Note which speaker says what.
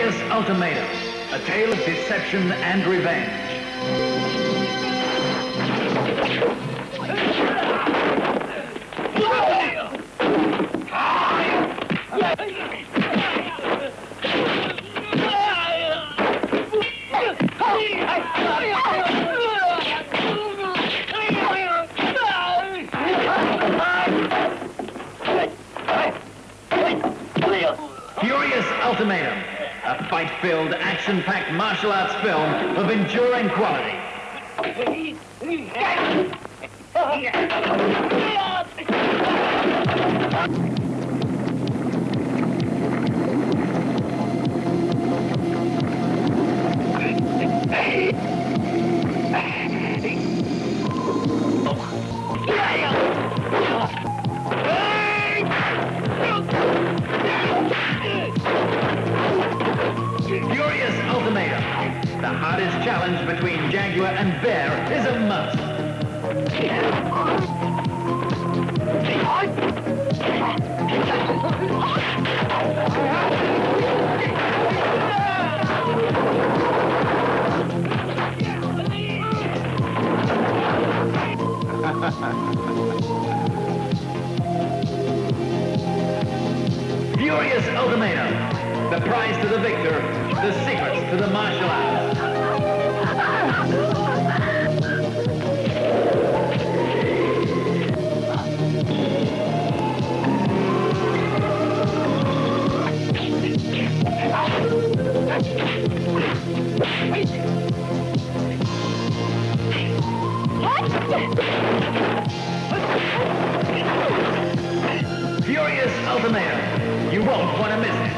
Speaker 1: Furious Ultimatum, a tale of deception and revenge. Furious Ultimatum, a fight-filled, action-packed martial arts film of enduring quality. Furious Ultimatum, the hardest challenge between Jaguar and Bear is a must. Furious Ultimatum, the prize to the victor, the secrets to the martial arts. Furious Ultimatum, you won't want to miss it.